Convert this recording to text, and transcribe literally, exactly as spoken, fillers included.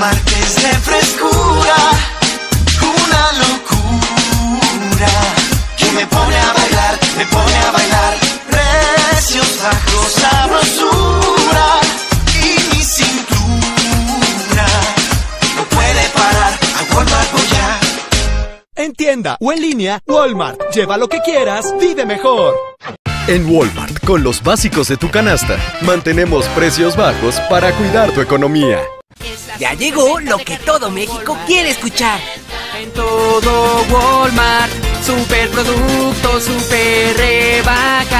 Walmart es de frescura, una locura que me pone a bailar, me pone a bailar. Precios bajos, sabrosura y mi cintura no puede parar. A Walmart voy ya. En tienda o en línea, Walmart. Lleva lo que quieras, vive mejor. En Walmart, con los básicos de tu canasta, mantenemos precios bajos para cuidar tu economía. Ya llegó lo que todo México quiere escuchar. En todo Walmart, super productos, super rebajas.